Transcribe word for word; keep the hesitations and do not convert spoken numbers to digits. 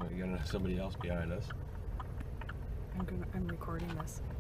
Oh, you got somebody else behind us. I'm gonna, I'm recording this.